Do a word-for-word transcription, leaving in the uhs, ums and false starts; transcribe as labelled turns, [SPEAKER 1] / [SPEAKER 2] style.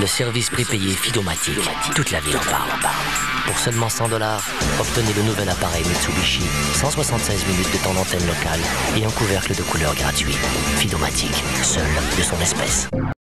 [SPEAKER 1] Le service prépayé Fidomatic. Toute la ville en parle. Pour seulement cent dollars, obtenez le nouvel appareil Mitsubishi, cent soixante-seize minutes de temps d'antenne locale et un couvercle de couleur gratuit. Fidomatic, seul de son espèce.